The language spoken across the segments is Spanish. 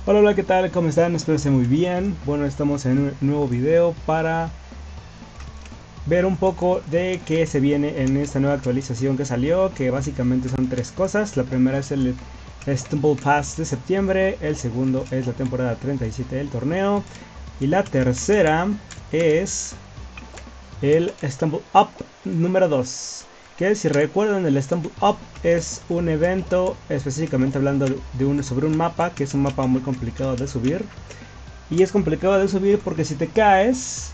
Hola, hola, ¿qué tal? ¿Cómo están? Espero que estén muy bien. Bueno, estamos en un nuevo video para ver un poco de qué se viene en esta nueva actualización que salió, que básicamente son tres cosas. La primera es el Stumble Pass de septiembre, el segundo es la temporada 37 del torneo y la tercera es el Stumble Up número 2. Que si recuerdan, el Stumble Up es un evento específicamente hablando sobre un mapa, que es un mapa muy complicado de subir. Y es complicado de subir porque si te caes,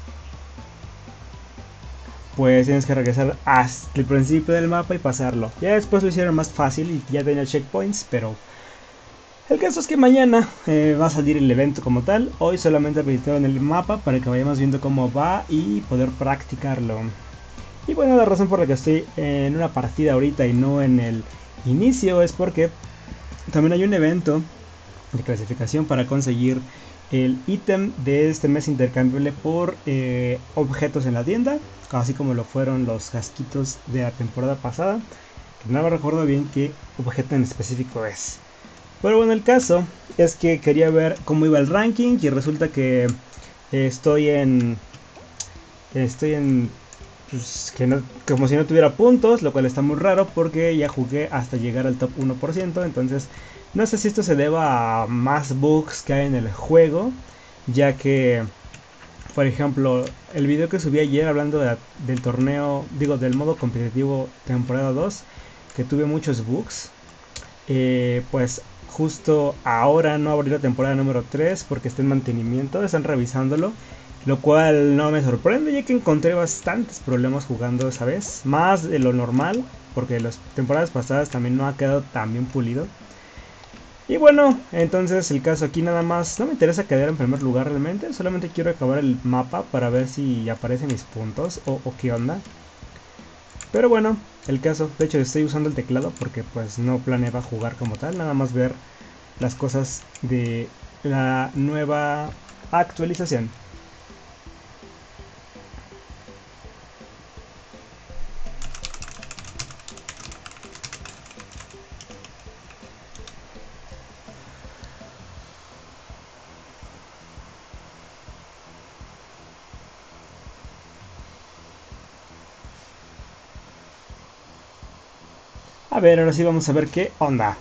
pues tienes que regresar hasta el principio del mapa y pasarlo. Ya después lo hicieron más fácil y ya tenía checkpoints, pero el caso es que mañana va a salir el evento como tal. Hoy solamente habilitaron el mapa para que vayamos viendo cómo va y poder practicarlo. Y bueno, la razón por la que estoy en una partida ahorita y no en el inicio es porque también hay un evento de clasificación para conseguir el ítem de este mes intercambiable por objetos en la tienda, así como lo fueron los casquitos de la temporada pasada, que no me recuerdo bien qué objeto en específico es. Pero bueno, el caso es que quería ver cómo iba el ranking y resulta que estoy en estoy en pues, que no, como si no tuviera puntos, lo cual está muy raro porque ya jugué hasta llegar al top 1%, entonces no sé si esto se deba a más bugs que hay en el juego, ya que, por ejemplo, el video que subí ayer hablando del torneo, digo, del modo competitivo temporada 2, que tuve muchos bugs, pues justo ahora no abrí la temporada número 3 porque está en mantenimiento, están revisándolo. Lo cual no me sorprende ya que encontré bastantes problemas jugando esa vez. Más de lo normal, porque las temporadas pasadas también no ha quedado tan bien pulido. Y bueno, entonces el caso aquí nada más, no me interesa quedar en primer lugar realmente. Solamente quiero acabar el mapa para ver si aparecen mis puntos o qué onda. Pero bueno, el caso, de hecho estoy usando el teclado porque pues no planeaba jugar como tal. Nada más ver las cosas de la nueva actualización. A ver, ahora sí vamos a ver qué onda.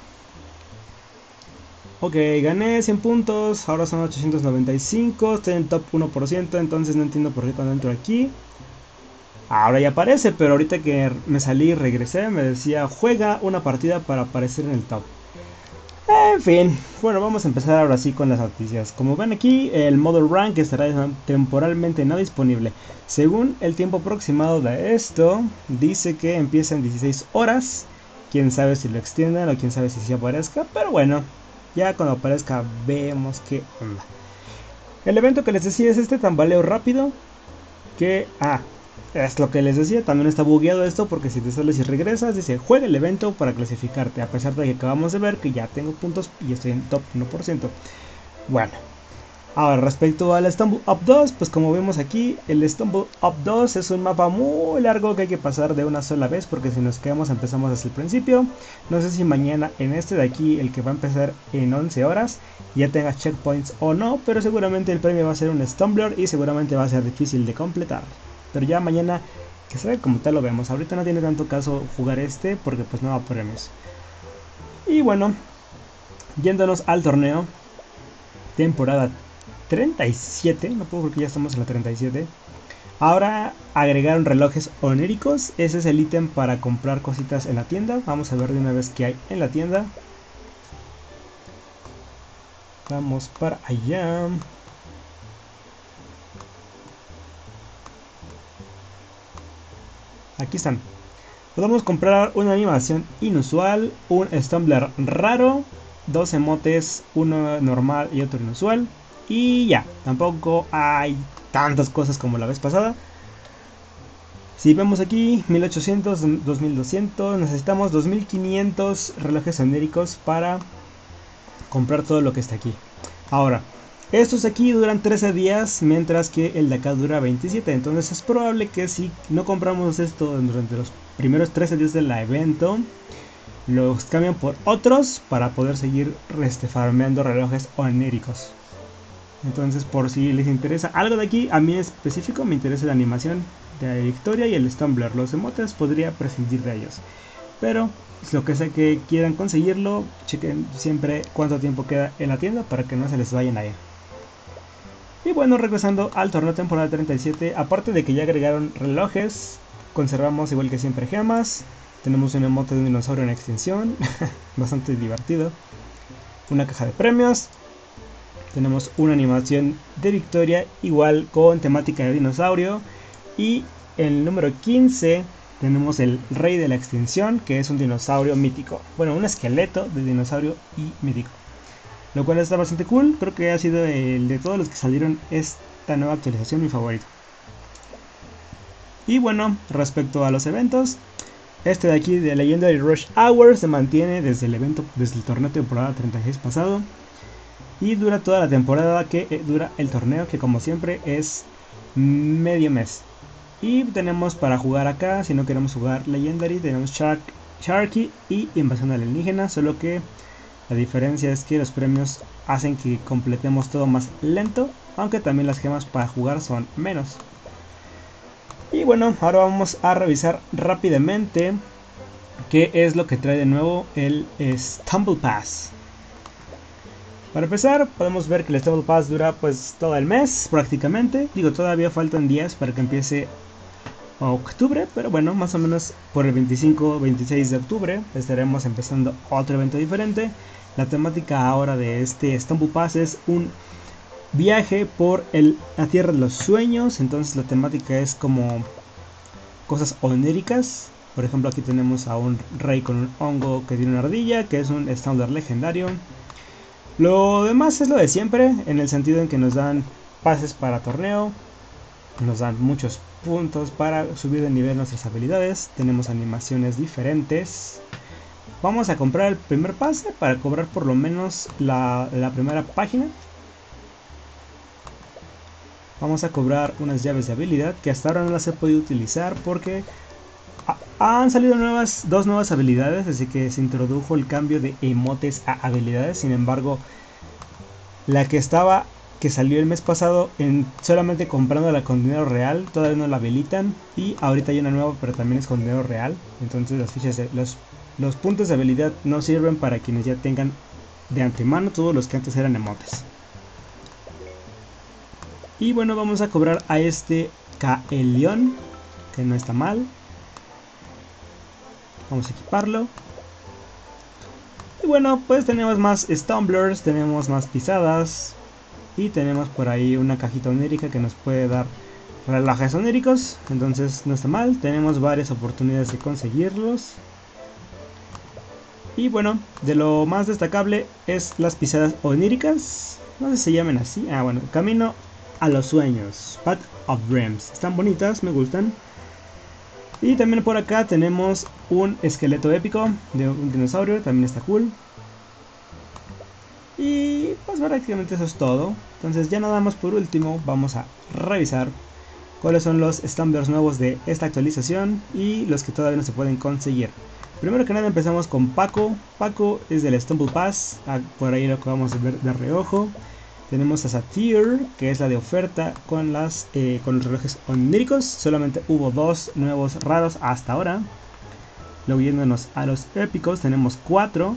Ok, gané 100 puntos, ahora son 895, estoy en top 1%, entonces no entiendo por qué cuando entro aquí. Ahora ya aparece, pero ahorita que me salí y regresé me decía juega una partida para aparecer en el top. En fin, bueno, vamos a empezar ahora sí con las noticias. Como ven aquí, el modo rank estará temporalmente no disponible. Según el tiempo aproximado de esto, dice que empieza en 16 horas. Quién sabe si lo extiendan o quién sabe si sí aparezca, pero bueno, ya cuando aparezca vemos qué onda. El evento que les decía es este tambaleo rápido que, es lo que les decía, también está bugueado esto porque si te sales y regresas, dice juega el evento para clasificarte, a pesar de que acabamos de ver que ya tengo puntos y estoy en top 1%. Bueno, ahora respecto al Stumble Up 2, pues como vemos aquí, el Stumble Up 2 es un mapa muy largo que hay que pasar de una sola vez porque si nos quedamos empezamos desde el principio. No sé si mañana en este de aquí, el que va a empezar en 11 horas, ya tenga checkpoints o no, pero seguramente el premio va a ser un Stumbler y seguramente va a ser difícil de completar. Pero ya mañana que se ve como tal lo vemos. Ahorita no tiene tanto caso jugar este porque pues no va a premios. Y bueno, yéndonos al torneo, temporada 37, no puedo creer que ya estamos en la 37. Ahora agregaron relojes oníricos, ese es el ítem para comprar cositas en la tienda. Vamos a ver de una vez qué hay en la tienda. Vamos para allá. Aquí están. Podemos comprar una animación inusual, un Stumbler raro, dos emotes, uno normal y otro inusual. Y ya, tampoco hay tantas cosas como la vez pasada. Si vemos aquí 1800, 2200, necesitamos 2500 relojes oníricos para comprar todo lo que está aquí. Ahora, estos aquí duran 13 días, mientras que el de acá dura 27. Entonces es probable que si no compramos esto durante los primeros 13 días del evento, los cambian por otros para poder seguir farmeando relojes oníricos. Entonces, por si les interesa algo de aquí, a mí en específico me interesa la animación de Victoria y el Stumbler. Los emotes podría prescindir de ellos, pero lo que sea que quieran conseguirlo, chequen siempre cuánto tiempo queda en la tienda para que no se les vayan a ir. Y bueno, regresando al torneo temporal 37, aparte de que ya agregaron relojes, conservamos igual que siempre gemas. Tenemos un emote de un dinosaurio en extinción, bastante divertido. Una caja de premios. Tenemos una animación de Victoria igual con temática de dinosaurio. Y en el número 15 tenemos el Rey de la Extinción, que es un dinosaurio mítico. Bueno, un esqueleto de dinosaurio y mítico. Lo cual está bastante cool. Creo que ha sido el de todos los que salieron esta nueva actualización mi favorito. Y bueno, respecto a los eventos, este de aquí de Legendary Rush Hour se mantiene desde el torneo temporada 36 pasado. Y dura toda la temporada que dura el torneo, que como siempre es medio mes. Y tenemos para jugar acá, si no queremos jugar Legendary, tenemos Sharky y Invasión Alienígena. Solo que la diferencia es que los premios hacen que completemos todo más lento, aunque también las gemas para jugar son menos. Y bueno, ahora vamos a revisar rápidamente qué es lo que trae de nuevo el Stumble Pass. Para empezar, podemos ver que el Stumble Pass dura pues todo el mes prácticamente. Digo, todavía faltan días para que empiece octubre, pero bueno, más o menos por el 25-26 de octubre estaremos empezando otro evento diferente. La temática ahora de este Stumble Pass es un viaje por la Tierra de los Sueños. Entonces la temática es como cosas oníricas. Por ejemplo, aquí tenemos a un rey con un hongo que tiene una ardilla, que es un Stumbler legendario. Lo demás es lo de siempre, en el sentido en que nos dan pases para torneo, nos dan muchos puntos para subir de nivel nuestras habilidades, tenemos animaciones diferentes. Vamos a comprar el primer pase para cobrar por lo menos la primera página. Vamos a cobrar unas llaves de habilidad que hasta ahora no las he podido utilizar porque han salido dos nuevas habilidades, así que se introdujo el cambio de emotes a habilidades. Sin embargo, la que salió el mes pasado solamente comprándola con dinero real, todavía no la habilitan. Y ahorita hay una nueva, pero también es con dinero real. Entonces las fichas los puntos de habilidad no sirven para quienes ya tengan de antemano todos los que antes eran emotes. Y bueno, vamos a cobrar a este Kaelion, que no está mal. Vamos a equiparlo. Y bueno, pues tenemos más Stumblers, tenemos más pisadas. Y tenemos por ahí una cajita onírica que nos puede dar relojes oníricos. Entonces no está mal, tenemos varias oportunidades de conseguirlos. Y bueno, de lo más destacable es las pisadas oníricas. No sé si se llaman así. Ah, bueno, Camino a los Sueños, Path of Dreams. Están bonitas, me gustan. Y también por acá tenemos un esqueleto épico de un dinosaurio, también está cool. Y pues prácticamente eso es todo. Entonces ya nada más por último vamos a revisar cuáles son los Stumblers nuevos de esta actualización y los que todavía no se pueden conseguir. Primero que nada empezamos con Paco. Paco es del Stumble Pass, por ahí lo acabamos de ver de reojo. Tenemos a Satyr, que es la de oferta con los relojes oníricos. Solamente hubo dos nuevos raros hasta ahora. Luego yéndonos a los épicos, tenemos 4.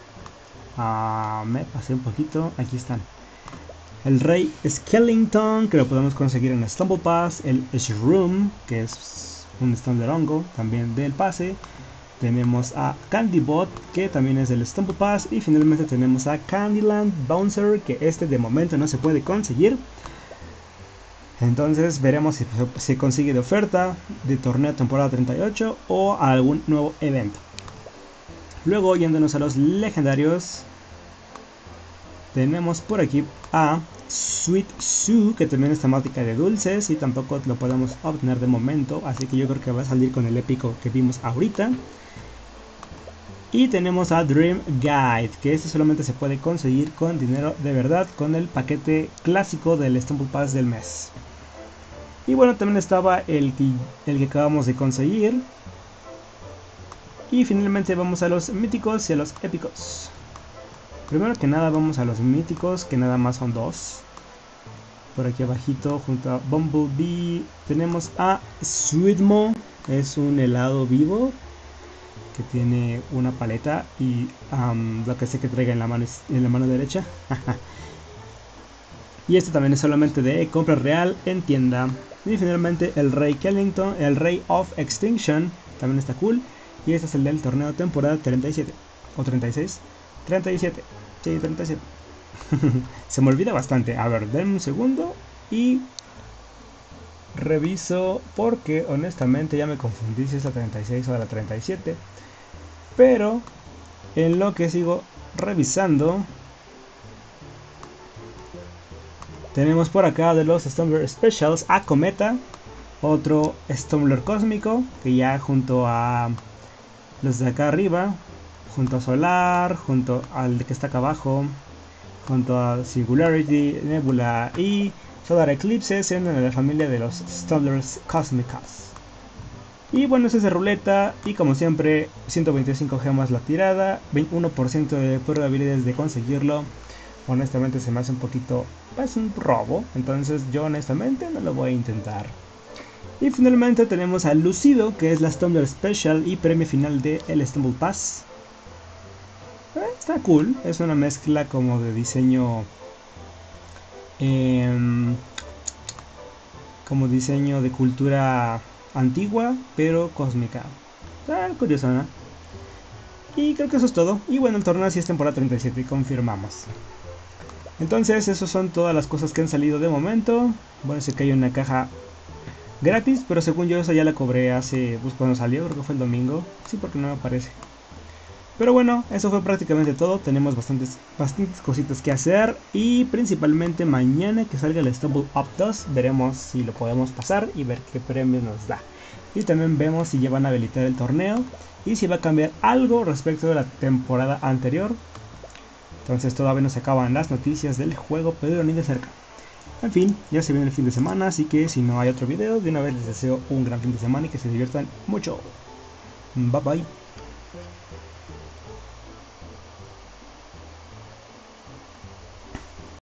Me pasé un poquito, aquí están. El Rey Skellington, que lo podemos conseguir en Stumble Pass. El Shroom, que es un Stumbler hongo, también del pase. Tenemos a Candybot, que también es del Stumble Pass. Y finalmente tenemos a Candyland Bouncer, que de momento no se puede conseguir. Entonces veremos si se consigue de oferta, de torneo temporada 38 o a algún nuevo evento. Luego yéndonos a los legendarios, tenemos por aquí a Sweet Sue, que también es temática de dulces y tampoco lo podemos obtener de momento, así que yo creo que va a salir con el épico que vimos ahorita. Y tenemos a Dream Guide, que solamente se puede conseguir con dinero de verdad, con el paquete clásico del Stumble Pass del mes. Y bueno, también estaba el que acabamos de conseguir, Y finalmente vamos a los míticos y a los épicos. Primero que nada vamos a los míticos, que nada más son 2. Por aquí abajito junto a Bumblebee tenemos a Sweetmo. Es un helado vivo que tiene una paleta y lo que sé que traiga en la mano derecha. Y este también es solamente de compra real en tienda. Y finalmente el Rey Kellington, el Ray of Extinction, también está cool. Y este es el del torneo temporada 37 o 36. 37, sí, 37. Se me olvida bastante. A ver, denme un segundo y reviso porque honestamente ya me confundí si es la 36 o la 37. Pero en lo que sigo revisando, tenemos por acá de los Stumbler Specials a Cometa, otro Stumbler cósmico, que ya junto a los de acá arriba, junto a Solar, junto al que está acá abajo, junto a Singularity, Nebula y Solar Eclipse, se unen a la familia de los Stumblers Cósmicas. Y bueno, eso es de ruleta y como siempre 125 gemas la tirada, 21% de probabilidades de conseguirlo. Honestamente se me hace un poquito, es un robo, entonces yo honestamente no lo voy a intentar. Y finalmente tenemos a Lucido, que es la Stumbler Special y premio final de el Stumble Pass. Está cool, es una mezcla como de diseño, como diseño de cultura antigua, pero cósmica. Está curioso, ¿no? Y creo que eso es todo. Y bueno, el torneo sí es temporada 37, confirmamos. Entonces, esas son todas las cosas que han salido de momento. Bueno, sé que hay una caja gratis, pero según yo esa ya la cobré hace, pues cuando salió, creo que fue el domingo. Sí, porque no me aparece. Pero bueno, eso fue prácticamente todo. Tenemos bastantes cositas que hacer. Y principalmente mañana que salga el Stumble Up 2, veremos si lo podemos pasar y ver qué premios nos da. Y también vemos si ya van a habilitar el torneo y si va a cambiar algo respecto de la temporada anterior. Entonces todavía no se acaban las noticias del juego, pero ni de cerca. En fin, ya se viene el fin de semana, así que si no hay otro video, de una vez les deseo un gran fin de semana y que se diviertan mucho. Bye bye.